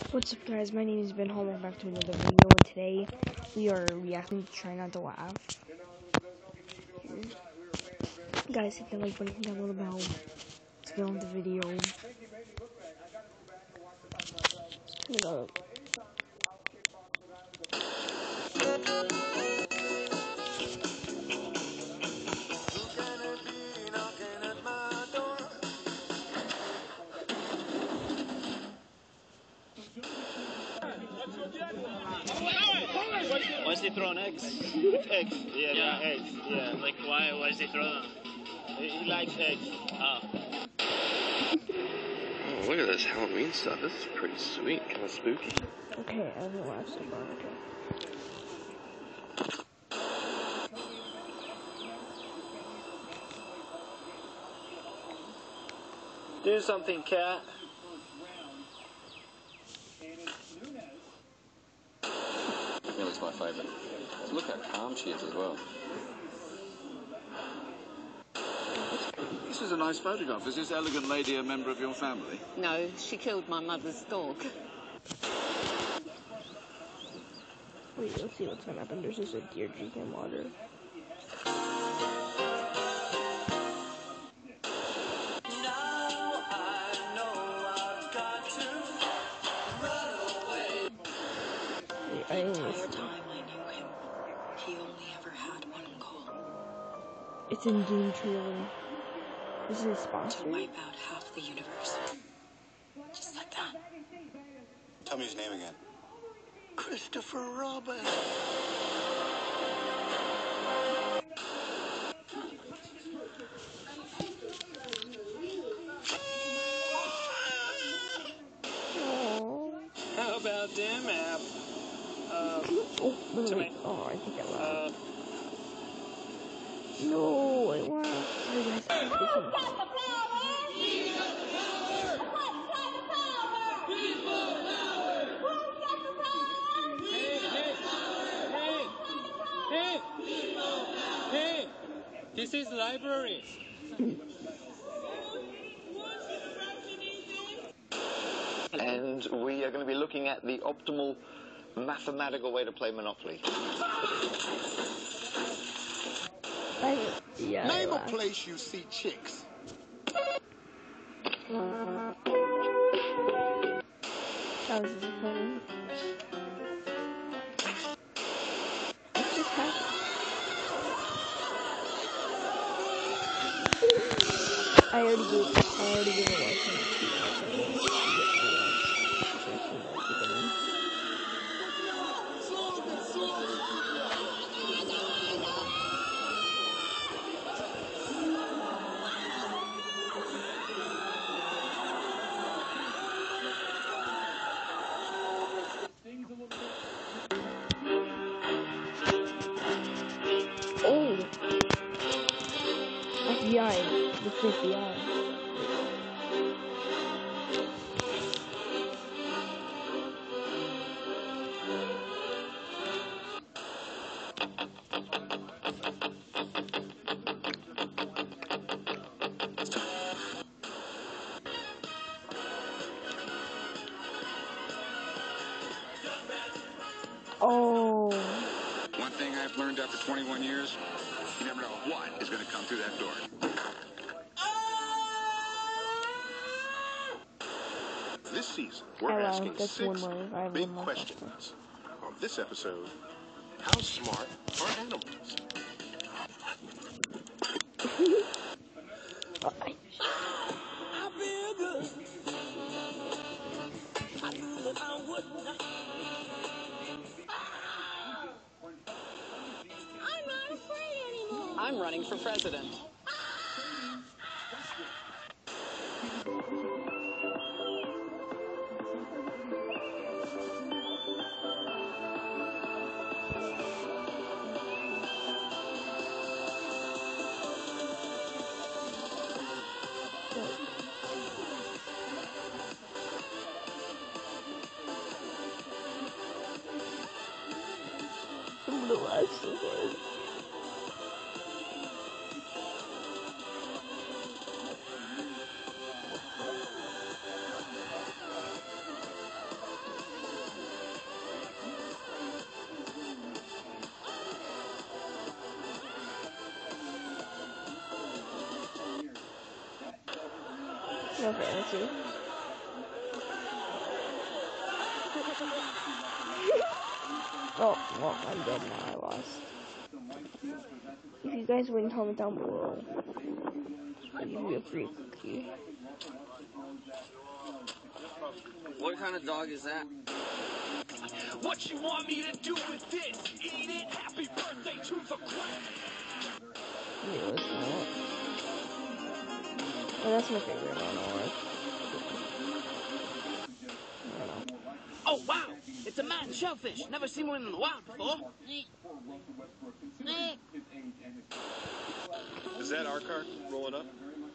What's up guys, my name is Ben Hall, welcome back to another video, and today we are reacting to Try Not to Laugh. Guys, hit the like button, hit that little bell. Let's get on with the video. Turn it up. Why is he throwing eggs? Eggs, yeah, eggs, yeah. Like, why does he throw them? He likes eggs. Oh. Oh, look at this Halloween stuff. This is pretty sweet, kind of spooky. Okay, I haven't watched so far, okay. Do something, cat. Millie's my favourite. Look how calm she is as well. This is a nice photograph. Is this elegant lady a member of your family? No, she killed my mother's dog. Wait, let's see what's gonna happen. There's just a deer drinking water. The entire time I knew him, he only ever had one goal. It's in game trailer. This is a sponsor. To wipe out half the universe. Just like that. Tell me his name again. Christopher Robin. How about them app? Oh, wait. Oh, I think I laughed. No, I laughed. Sorry guys. Hey, this is library. And we are going to be looking at the optimal mathematical way to play Monopoly. Name a place you see chicks. That was funny. What just happened? I already gave a like. Oh! FBI. This is FBI. Oh. One thing I've learned after 21 years, you never know what is going to come through that door. This season, we're asking That's 6 big one more questions. On this episode, how smart are animals? I'm running for president. I'm gonna laugh so hard. Okay, let's see. Oh, well, I'm dead now. I lost. If you guys win, comment down below. I'll give you a free cookie. What kind of dog is that? What you want me to do with this? Eat it. Happy birthday to the crab. Yeah, it's not. Oh, that's my favorite one. I don't know. Oh, wow. It's a man shellfish. Never seen one in the wild before. Is that our car rolling up?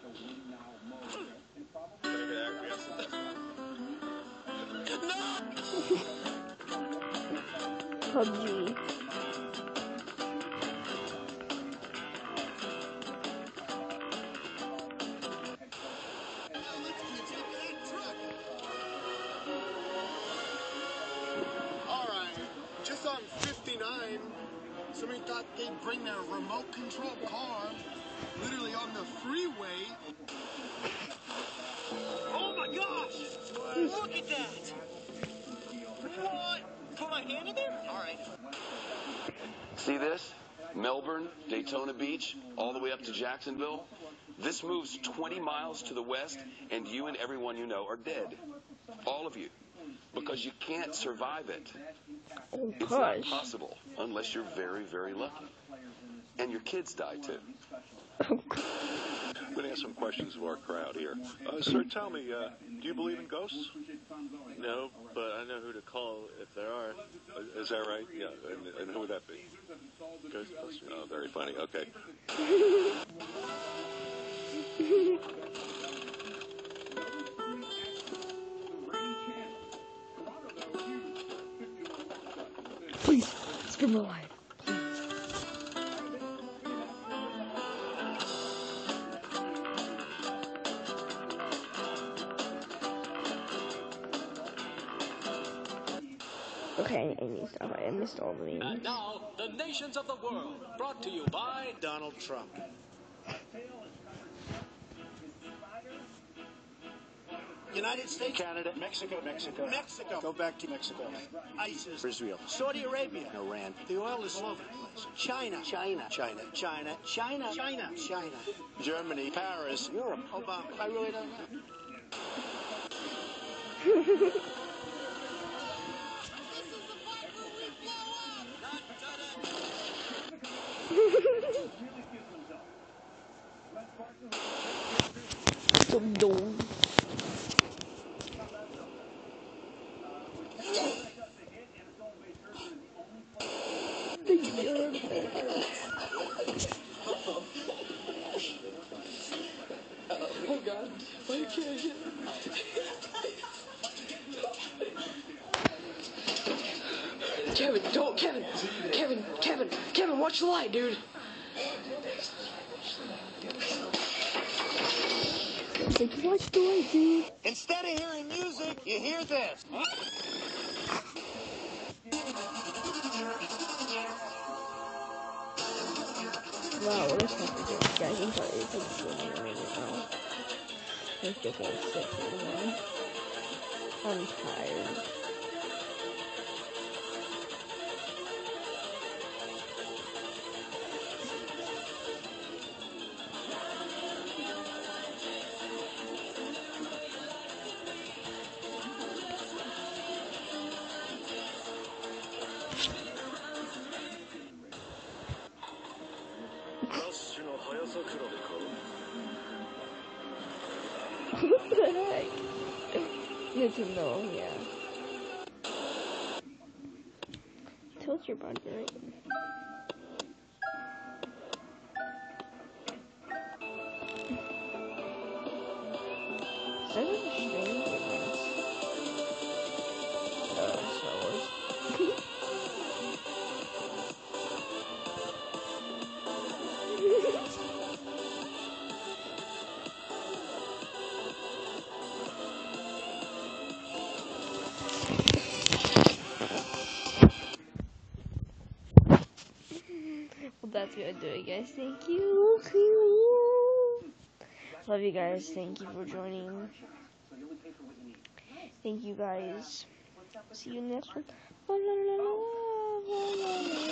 PUBG. Alright, just on 59, somebody thought they'd bring their remote control car literally on the freeway. Oh, my gosh. Look at that. What? Put my hand in there? All right. See this? Melbourne, Daytona Beach, all the way up to Jacksonville. This moves 20 miles to the west, and you and everyone you know are dead. All of you. Because you can't survive it. Oh, It's not gosh. possible unless you're very, very lucky. And your kids die too. I'm going to ask some questions of our crowd here. Sir, tell me, do you believe in ghosts? No, but I know who to call if there are. Is that right? Yeah. And who would that be? Ghostbusters. Oh, very funny. Okay. Please, skip my life. Okay, I missed all the names. And now, the nations of the world, brought to you by Donald Trump. United States, Canada, Mexico, Mexico. Go back to Mexico. ISIS, Israel, Saudi Arabia, Iran. The oil is all over the place. China, China, Germany, Paris, Europe, Obama. I really don't know. So dumb. Oh, God. Why can't I get... Kevin, don't, Kevin, watch the light, dude. Like, watch the light, dude. Instead of hearing music, you hear this. Wow, what a tough game. Guys, I'm sorry if it's filming right now. Let's get that sick again. I'm tired. What the heck? Good to know, yeah. Tilt your body, right? That is a strange difference. Star Wars. Well, that's gonna do it, guys. Thank you. Love you guys. Thank you for joining. Thank you guys. See you next one.